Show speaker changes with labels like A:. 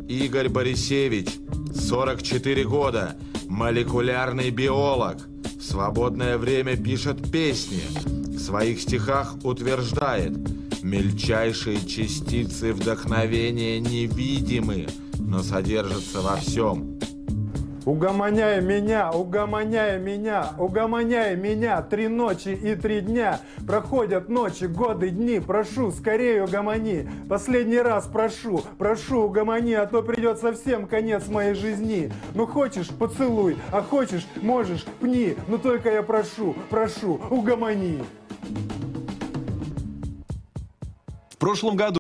A: Игорь Борисевич, 44 года, молекулярный биолог. В свободное время пишет песни. В своих стихах утверждает: мельчайшие частицы вдохновения невидимы, но содержатся во всем.
B: Угомоняй меня, угомоняй меня, угомоняй меня. 3 ночи и 3 дня. Проходят ночи, годы, дни. Прошу, скорее угомони. Последний раз прошу, прошу, угомони, а то придет совсем конец моей жизни. Ну хочешь, поцелуй, а хочешь, можешь, пни. Но только я прошу, прошу, угомони.
C: В прошлом году